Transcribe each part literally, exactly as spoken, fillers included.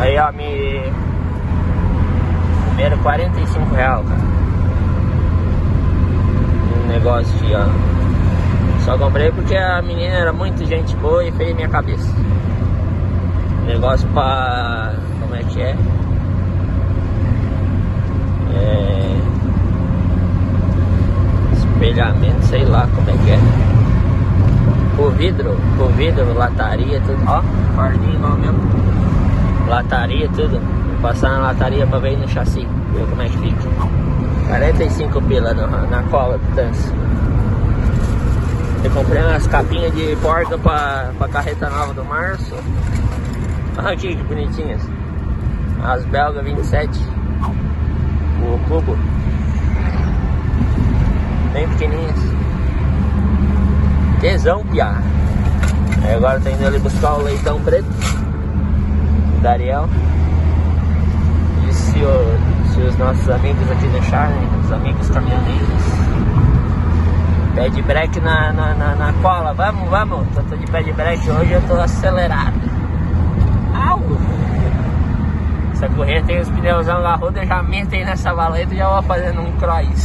Aí, ó, me... Primeiro quarenta e cinco reais, cara. Um negócio de, ó. Só comprei porque a menina era muito gente boa e fez minha cabeça. Negócio pra... Como é que é? É... Espelhamento, sei lá como é que é. Por vidro, por vidro, lataria, tudo. Ó, cordinho igual mesmo. Lataria, tudo. Vou passar na lataria pra ver no chassi, ver como é que fica. quarenta e cinco pila na, na cola do tanso. Eu comprei umas capinhas de porta pra, pra carreta nova do Março. Olha aqui que bonitinhas. As belgas vinte e sete. O cubo. Bem pequenininhas. Tesão, piá. Aí agora tô indo ali buscar o leitão preto da Ariel. E se, o, se os nossos amigos aqui deixarem, os amigos caminhoneiros, pé de breque na, na, na, na cola. Vamos, vamos. Eu tô de pé de breque hoje, eu tô acelerado. Au! Essa correia tem os pneuzão garrudo, eu já meto aí nessa valeta e já vou fazendo um cross.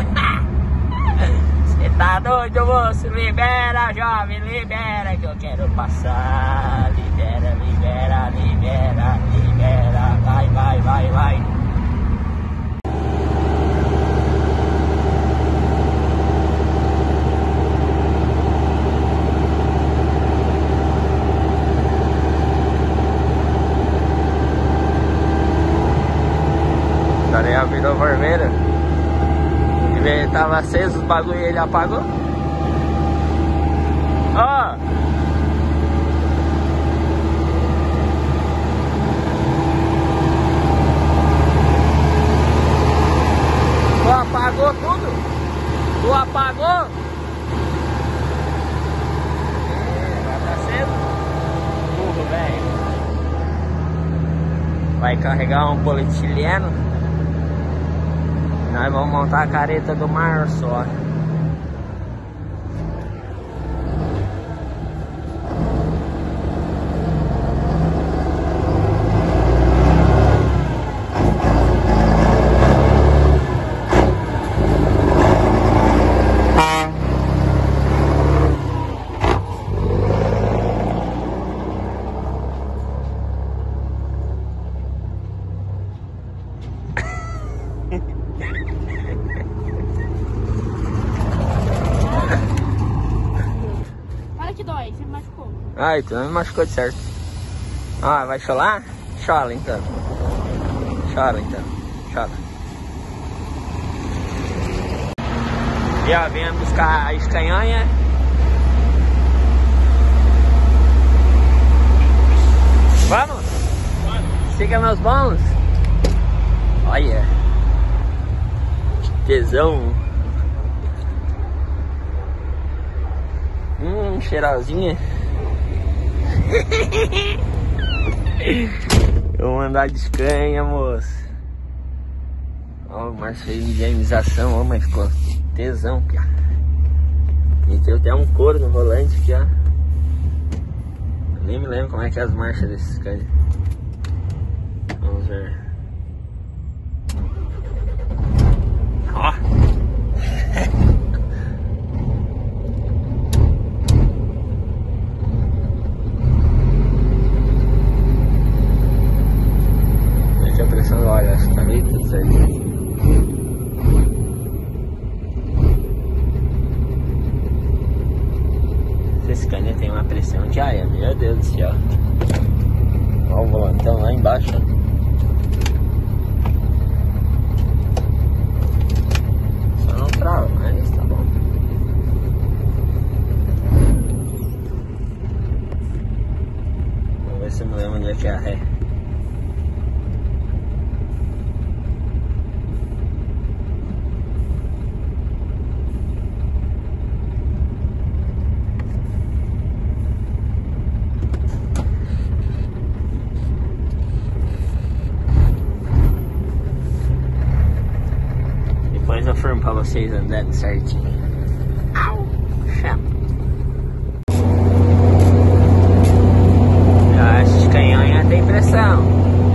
Você tá doido, moço? Libera, jovem, libera que eu quero passar. Libera, libera, libera, libera. Vai, vai, vai, vai. Ariel virou vermelho. Ele tava aceso os bagulho e ele apagou. Ó! Oh. Tu apagou tudo? Tu apagou? É, vai tá cedo? Burro, velho. Vai carregar um polietileno. Nós vamos montar a careta do Março, ó. Ai, tu não me machucou de certo. Ah, vai chorar? Chora então. Chora então. Chora. E ó, venha buscar a escanhanha. Vamos? Siga meus bons. Olha. Tesão. Hum, cheirosinha. Eu vou andar de escanha, moço. Ó, o Márcio fez higienização, ó, mas ficou tesão, piá. E tem até um couro no volante aqui, ó. Eu nem me lembro como é que é as marchas desses escanha. Vamos ver. Ó. Olha, acho que tá meio tudo certo. Esse caninha tem uma pressão de ar, meu Deus do céu. Olha o volantão lá embaixo. Só não trava, mas tá bom. Vamos ver se eu me lembro onde é que é a ré. Depois eu firmo pra vocês andarem certinho. Au! Chama! Acho que canhonha tem pressão.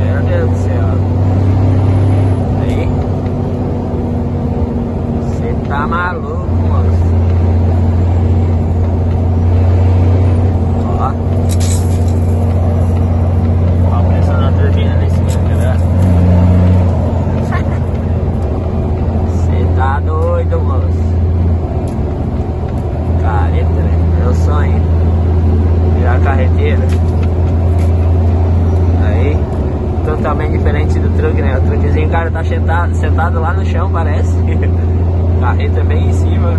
truque, né? O truquezinho, o cara tá sentado, sentado lá no chão, parece. Carreta bem em cima.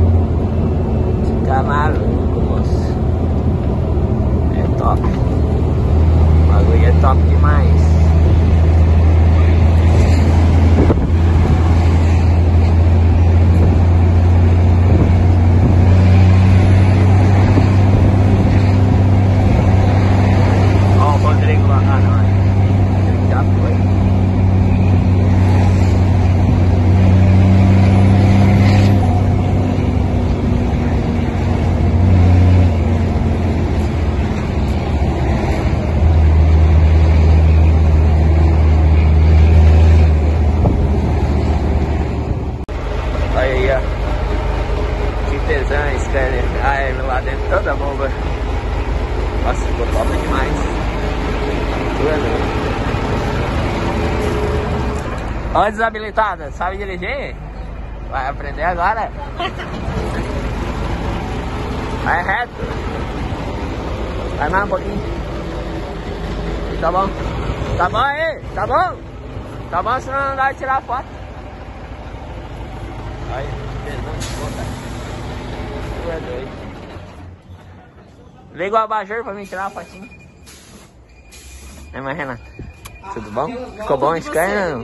Fica maluco, moço. É top. O bagulho é top demais. Toda bomba. Nossa, ficou top demais. Ó, desabilitada, sabe dirigir? Vai aprender agora. Vai reto. Vai mais um pouquinho. Tá bom. Tá bom aí? Tá bom? Tá bom, senão não dá de tirar foto. Aí, pesando de boca. Tu é doido. Liga o abajur pra mim tirar uma fotinha. É, mas Renata, tudo bom? Ficou bom esse carro?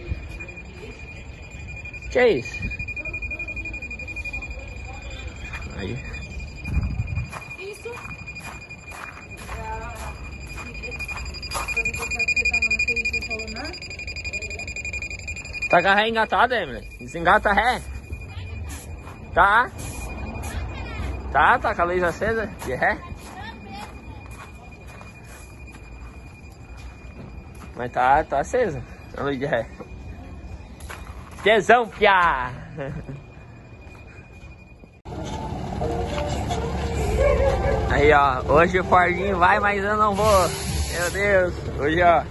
Que é isso? Aí. Isso. Tá com a ré engatada, Emily? Desengata a ré. Tá? Tá, tá com a luz acesa de ré. Mas tá, tá acesa a luz de ré. Tesão, piá! Aí, ó, hoje o Fordinho vai, mas eu não vou. Meu Deus, hoje, ó,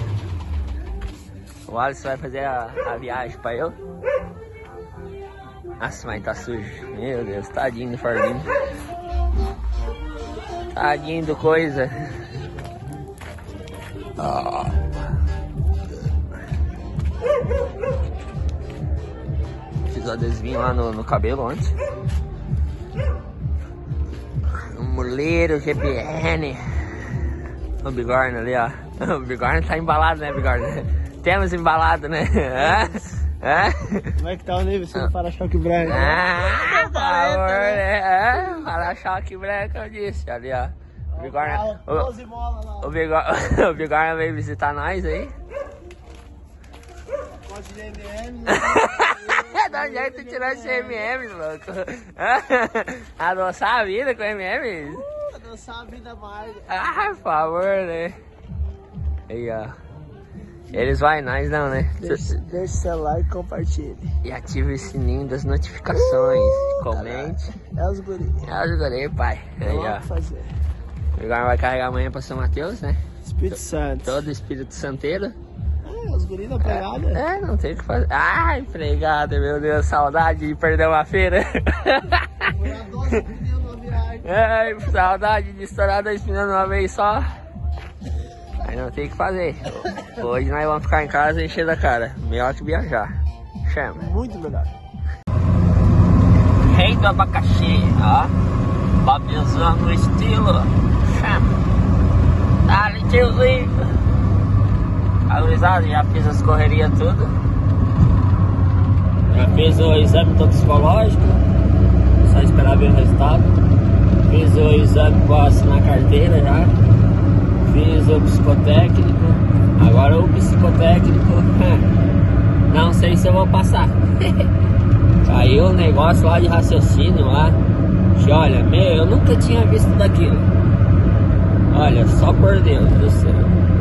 o Alisson vai fazer a, a viagem pra eu. Nossa, mas tá sujo. Meu Deus, tadinho do Fordinho. Tadinho do coisa. Oh. Fiz o adesivinho lá no, no cabelo antes. O muleiro G P N. O bigorna ali, ó. O bigorna tá embalado, né, bigorna? Temos embalado, né? É? Como é que tá o nível sem para-choque branco? Ah, por favor, né? É, para-choque branco, eu disse. Ali, ó. O bigorna, o, o, bigorna, o bigorna veio visitar nós aí. Pote de M M. Dá um jeito de tirar esse M M, louco. Adoçar a vida com M M? Uh, adoçar a vida mais. Ah, por favor, né? Aí, ó. Eles vai, nós não, né? Deixe, deixe o celular e compartilhe. E ative o sininho das notificações. Uh, comente. É os guri. É os guri, pai. Aí, ó. Fazer. Agora vai carregar amanhã pra São Mateus, né? Espírito Santo. Todo Espírito Santeiro. É, os guri da pegada. É, é, não tem o que fazer. Ai, empregada, meu Deus, saudade de perder uma feira. doze pneus numa viagem. Ai, saudade de estourar dois pneus de uma vez só. Aí não tem o que fazer. Hoje nós vamos ficar em casa e encher da cara. Melhor que viajar. Chama. Muito melhor. Rei do abacaxi, ó. Babizando o estilo. Chama. Dá-lhe, tiozinho. A gurizada já fiz as correrias tudo. Já fiz o exame toxicológico. Só esperar ver o resultado. Fiz o exame para assinar a carteira já. Fiz o psicotécnico. Agora o psicotécnico. Não sei se eu vou passar. Caiu um negócio lá de raciocínio lá. Que olha, meu, eu nunca tinha visto daquilo. Olha, só por Deus do céu.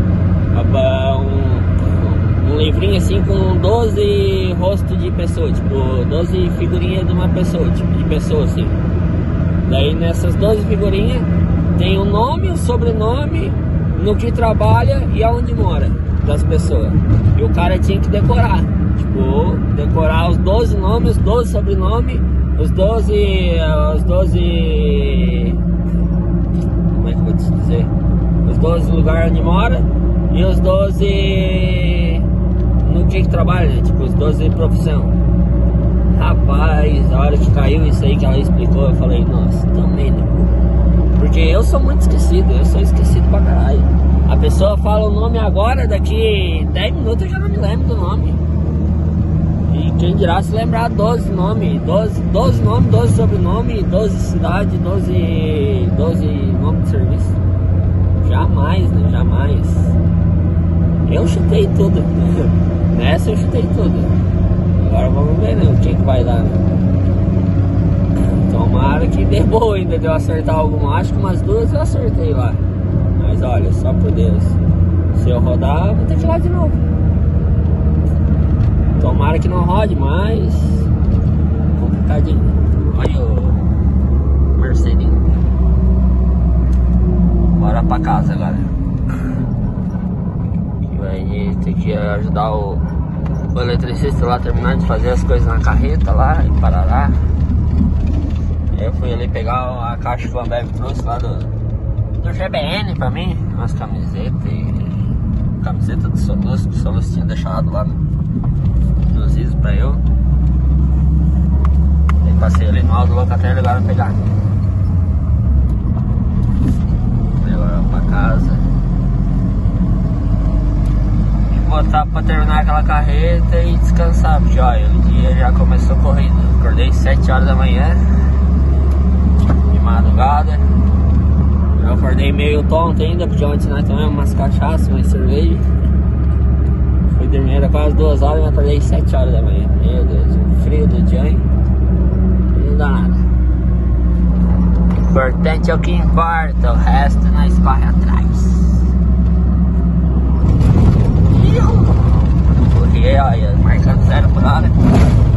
Um, um livrinho assim com doze rostos de pessoa, tipo, doze figurinhas de uma pessoa, tipo, de pessoa assim. Daí nessas doze figurinhas tem o nome, o sobrenome, no que trabalha e aonde mora das pessoas. E o cara tinha que decorar, tipo, decorar os doze nomes, os doze sobrenomes, os doze, os doze, como é que eu vou te dizer? Os doze lugares onde mora e os doze no dia que trabalha, né? Tipo, os doze de profissão. Rapaz, a hora que caiu isso aí que ela explicou, eu falei, nossa, também, né? Porque eu sou muito esquecido, eu sou esquecido pra caralho. A pessoa fala o nome agora, daqui dez minutos eu já não me lembro do nome. E quem dirá se lembrar doze nomes, doze, doze nomes, doze sobrenomes, doze cidades, doze, doze nomes de serviço. Jamais, né? Jamais. Eu chutei tudo. Nessa eu chutei tudo. Agora vamos ver, né? O que que vai dar, né? Tomara que dê boa ainda de eu acertar alguma. Acho que umas duas eu acertei lá. Mas olha, só por Deus. Se eu rodar, eu vou ter que ir lá de novo. Tomara que não rode, mas complicadinho. Olha o Mercedinho. Bora pra casa agora. Vai ter que ajudar o, o eletricista lá terminando de fazer as coisas na carreta lá em Parará. Aí eu fui ali pegar a caixa que o Ambev trouxe lá do, do G B N pra mim, umas camisetas e camiseta do Soluço, que o Soluço tinha deixado lá no, nos isos pra eu. Aí passei ali no Aldo Locatel e levaram pegar. Levaram pra casa. Botar pra terminar aquela carreta e descansar, porque ó, o dia já começou corrido. Acordei sete horas da manhã, de madrugada. Eu acordei meio tonto ainda, porque ontem nós tomamos umas cachaças, umas cerveja. Fui dormir, era quase duas horas e me acordei sete horas da manhã. Meu Deus, o frio do dia, hein? Não dá nada. O importante é o que importa, o resto nós corre atrás. Corri, olha, marcando zero por hora.